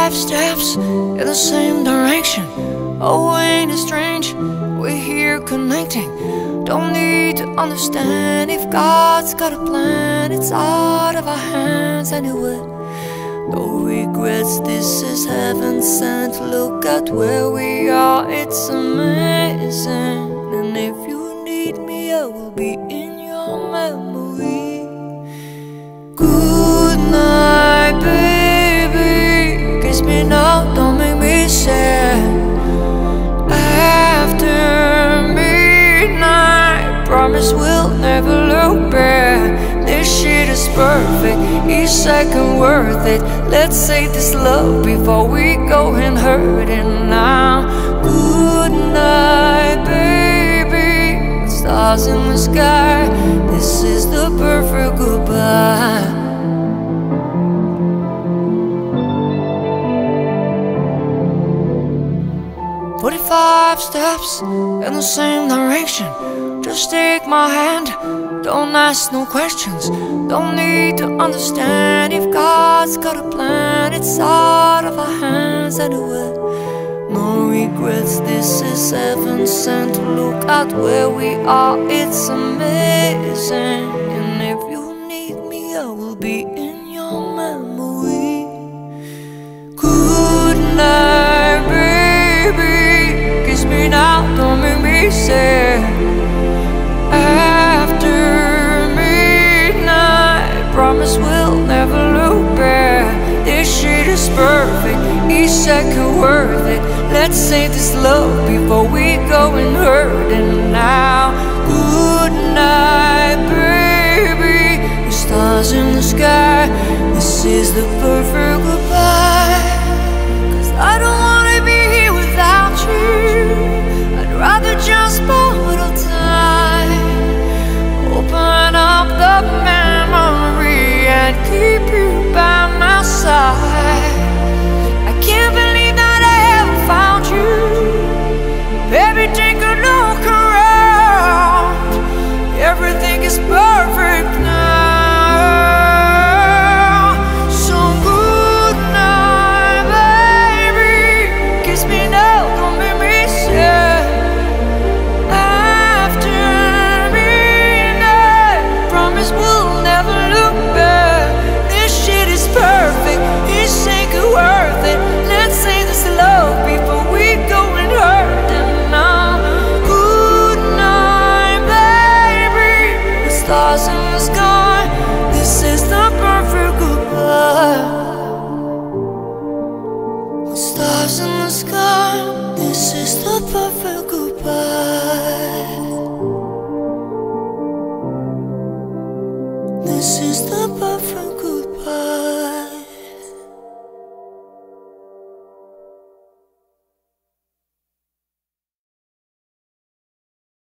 45 steps in the same direction. Oh, ain't it strange? We're here connecting. Don't need to understand if God's got a plan. It's out of our hands anyway. No regrets, this is heaven sent. Look at where we are, it's amazing. And if you need me, I will be in your memory. Good night, baby. Kiss me now, don't make me sad. After midnight, promise we'll never look back. This shit is perfect, each second worth it. Let's save this love before we go and hurt it now. Good night, baby. Stars in the sky, this is the perfect goodbye. 45 steps in the same direction. Just take my hand, don't ask no questions. Don't need to understand if God's got a plan. It's out of our hands anyway. No regrets, this is heaven sent. Look at where we are, it's amazing. And if you need me, I will be in your memory. Good night, baby. Kiss me now, don't make me sad. After midnight, promise we'll never look back. This shit is perfect, each second worth it. Let's save this love before we go and hurt it now. Good night, baby. The stars in the sky, this is the perfect goodbye. 'Cause I don't wanna be here without you. I'd rather just